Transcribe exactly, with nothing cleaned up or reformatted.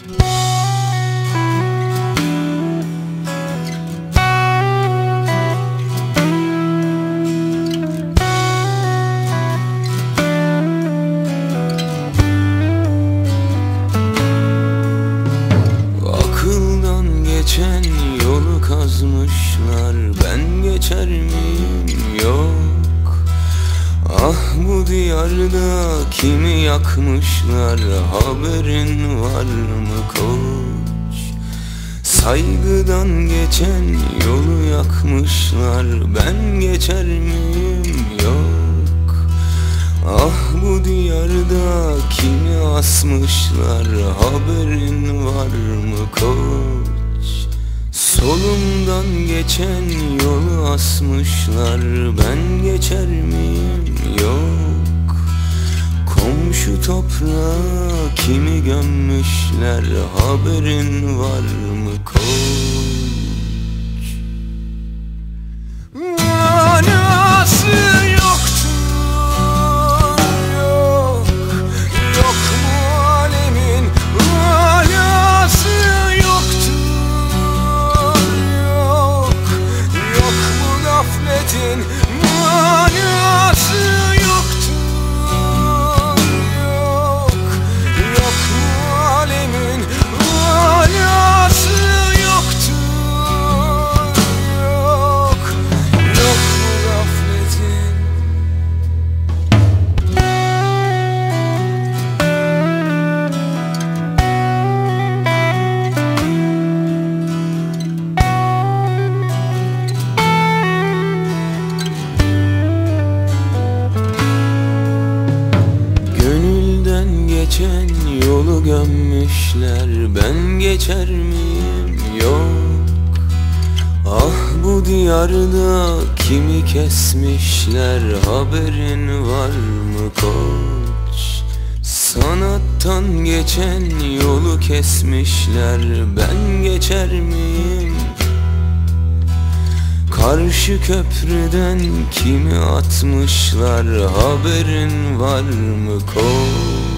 Akıldan geçen yolu kazmışlar, ben geçer miyim? Yok. Ah, bu diyarda kimi yakmışlar, haberin var mı koç? Saygıdan geçen yolu yakmışlar, ben geçer miyim? Yok. Ah, bu diyarda kimi asmışlar, haberin var mı koç? Solumdan geçen yolu asmışlar, ben geçer miyim? Yok. Komşu toprağa kimi gömmüşler, haberin var mı koç? Manası yoktur, yok. Yok mu alemin manası yoktur, yok. Yok mu gafletin manası yoktur, yok. Yok mu alemin manası yoktur, yok. Yok mu gafletin? Gönülden geçen yolu gömmüşler, ben geçer miyim? Yok. Ah, bu diyarda kimi kesmişler, haberin var mı koç? Sanattan geçen yolu kesmişler, ben geçer miyim? Karşı köprüden kimi atmışlar, haberin var mı koç?